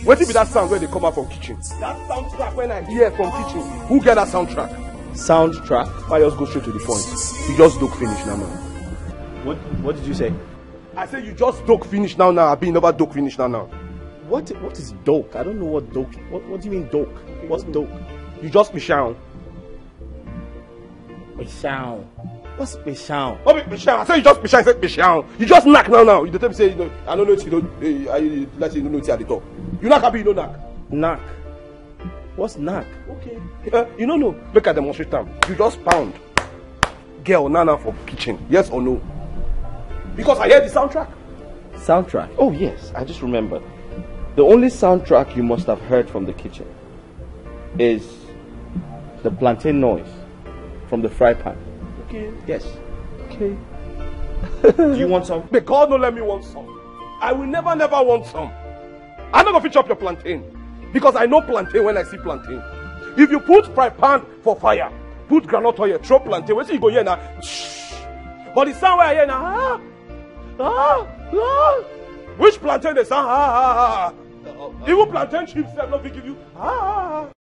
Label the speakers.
Speaker 1: What if that sound when they come out from kitchen? That soundtrack when I hear from kitchen. Who get that soundtrack?
Speaker 2: Soundtrack?
Speaker 1: I just go straight to the point. You just don't finish now.
Speaker 2: What did you say?
Speaker 1: I say you just don't finish now. I be never don't finish now.
Speaker 2: What is doke? I don't know what doke. What do you mean doke? What's doke?
Speaker 1: You just be shout.
Speaker 2: Bishao. What's Bishao?
Speaker 1: Oh, Bishao. I say you just Bishao. I said Bishao. You just knock now. You don't say, I don't know if you don't. Let's say you don't know it's at the top. You knock, happy, you don't knock.
Speaker 2: Knock. What's knock?
Speaker 1: Okay. You don't know. Look at the demonstrate time. You just pound. Girl, Nana for kitchen. Yes or no? Because I hear the soundtrack.
Speaker 2: Soundtrack? Oh, yes. I just remembered. The only soundtrack you must have heard from the kitchen is the plantain noise from the fry pan.
Speaker 1: Okay.
Speaker 2: Yes.
Speaker 1: Okay.
Speaker 2: Do you want some?
Speaker 1: May God no let me want some. I will never want some. I'm not going to fix up your plantain. Because I know plantain when I see plantain. If you put fry pan for fire, put groundnut oil, throw plantain, where see you go here now? But the sound where I hear now, which plantain they sound? Even plantain chips they not give you.